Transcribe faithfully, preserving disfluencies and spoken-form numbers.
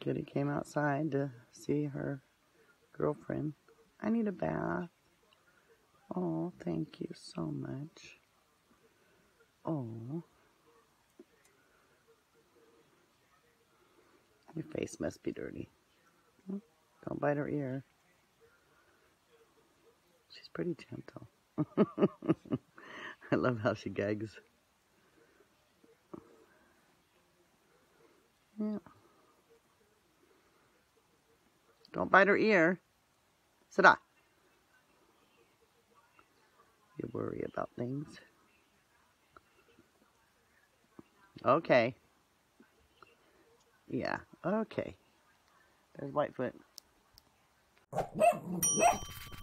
Kitty came outside to see her girlfriend. I need a bath. Oh, thank you so much. Oh. Your face must be dirty. Don't bite her ear. She's pretty gentle. I love how she gags. Yeah. Don't bite her ear. Sit up. You worry about things. Okay. Yeah, okay. There's Whitefoot.